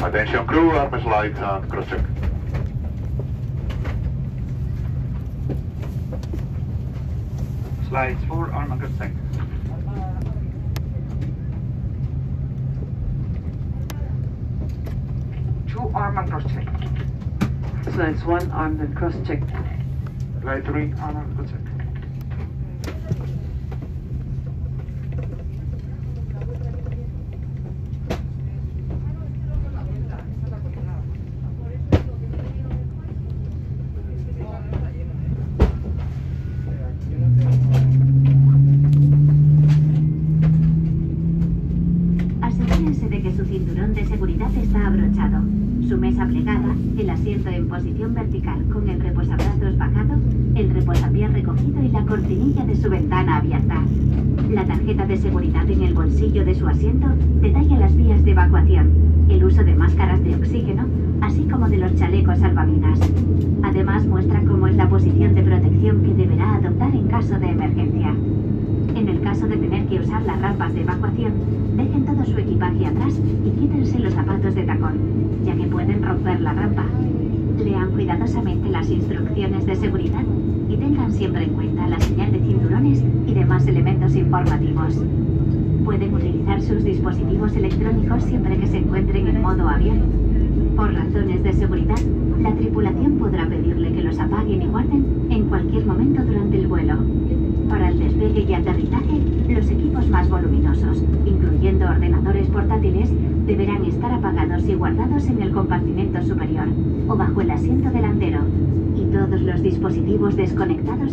Attention crew, arms lights and cross-check. Slides 4, arm and cross-check. Two arm and cross-check. Slides 1, armed and cross-check. Slide 3, arm and cross-check. Asegúrense de que su cinturón de seguridad está abrochado, su mesa plegada, el asiento en posición vertical con el reposabrazos bajado, el reposapiés recogido y la cortinilla de su ventana abierta. La tarjeta de seguridad en el bolsillo de su asiento detalla las vías de evacuación, el uso de máscaras de oxígeno, así como de los chalecos salvavidas. Además muestra cómo es la posición de protección que deberá adoptar en caso de emergencia. En el caso de tener que usar las rampas de evacuación, dejen todo su equipaje atrás y quítense los zapatos de tacón, ya que pueden romper la rampa. Lean cuidadosamente las instrucciones de seguridad y tengan siempre en cuenta la señal de cinturones y demás elementos informativos. Pueden utilizar sus dispositivos electrónicos siempre que se encuentren en modo avión. Por razones de seguridad, la tripulación podrá pedirle que los apaguen y guarden en cualquier momento durante el vuelo. Para el despegue y aterrizaje, los equipos más voluminosos, incluyendo ordenadores portátiles, deberán estar apagados y guardados en el compartimento superior o bajo el asiento delantero, y todos los dispositivos desconectados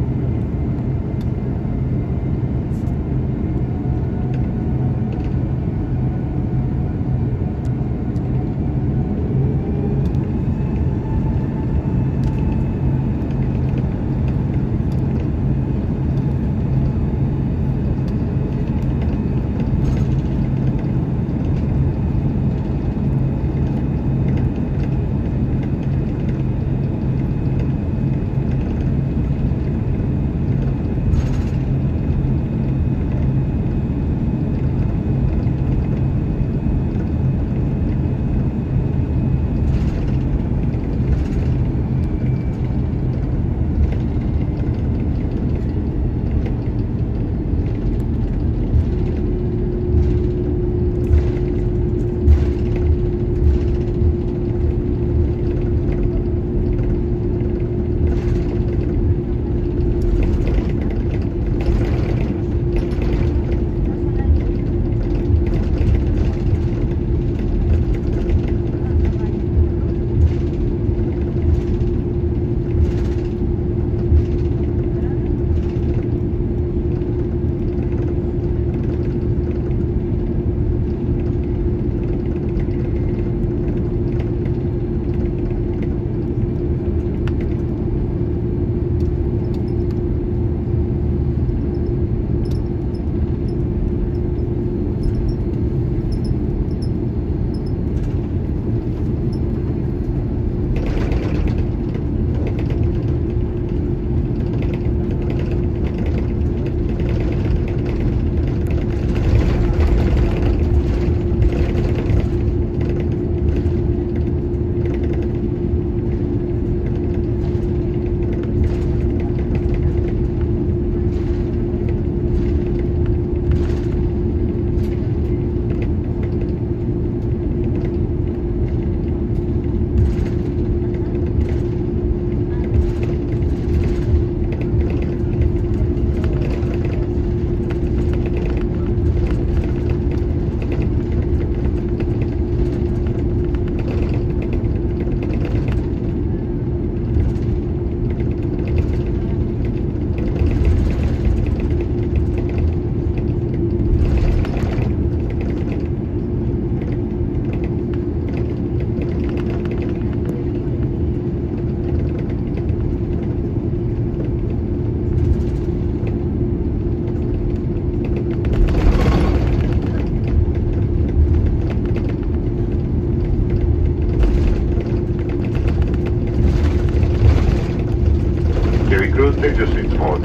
Take your seats forward.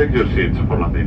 Take your seats for landing.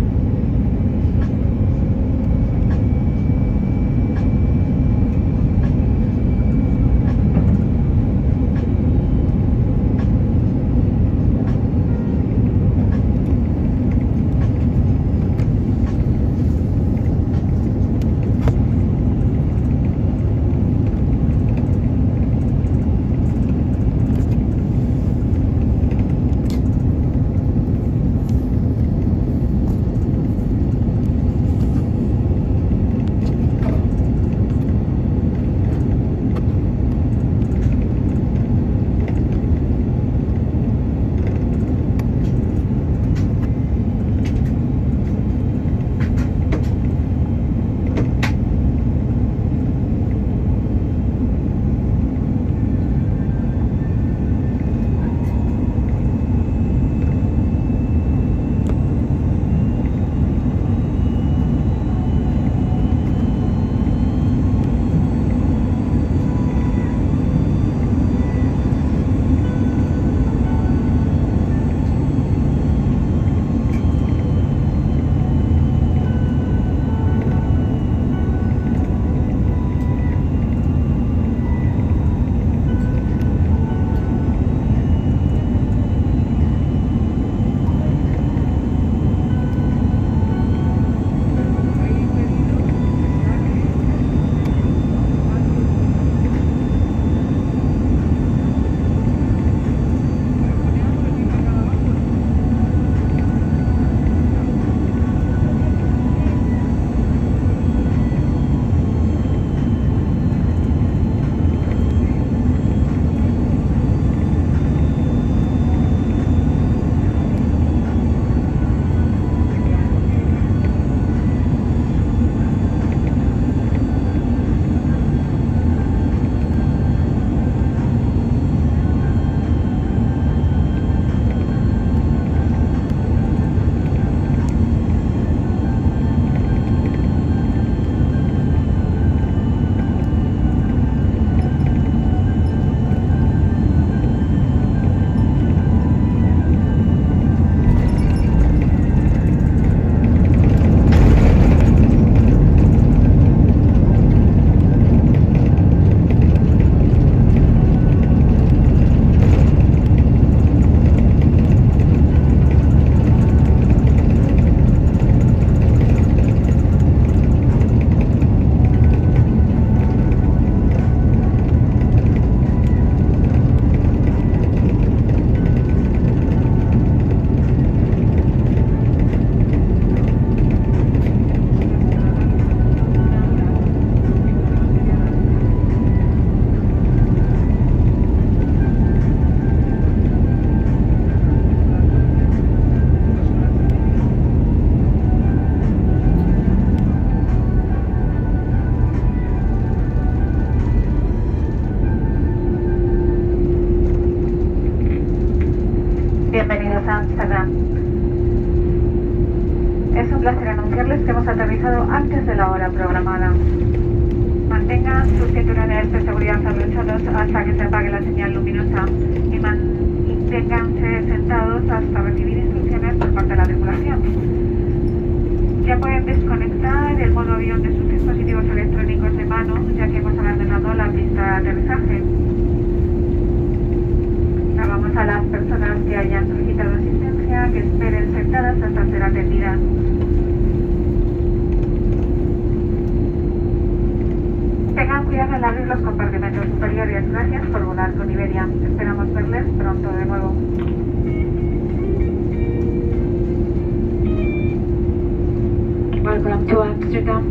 Bienvenidos a Amsterdam. Es un placer anunciarles que hemos aterrizado antes de la hora programada. Mantengan sus cinturones de seguridad abrochados hasta que se apague la señal luminosa y manténganse sentados hasta recibir instrucciones por parte de la tripulación. Ya pueden desconectar el modo avión de sus dispositivos electrónicos de mano, ya que hemos abandonado la pista de aterrizaje. Rogamos a las personas que hayan solicitado asistencia que esperen sentadas hasta ser atendidas. Tengan cuidado al abrir los compartimentos superiores. Gracias por volar con Iberia. Esperamos verles pronto de nuevo. Welcome to Amsterdam.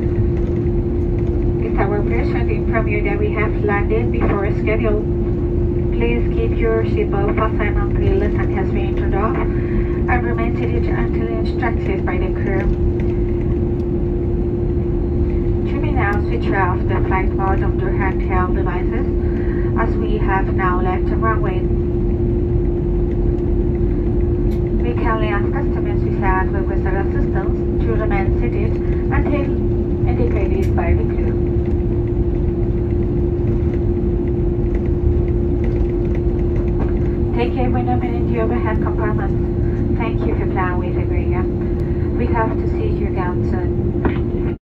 It's our pleasure to inform you that we have landed before schedule. Please keep your seatbelt fastened until the sun has been turned off and remain seated until instructed by the crew. You may now switch off the flight mode of your handheld devices as we have now left the runway. We kindly ask customers who have requested assistance to remain seated until indicated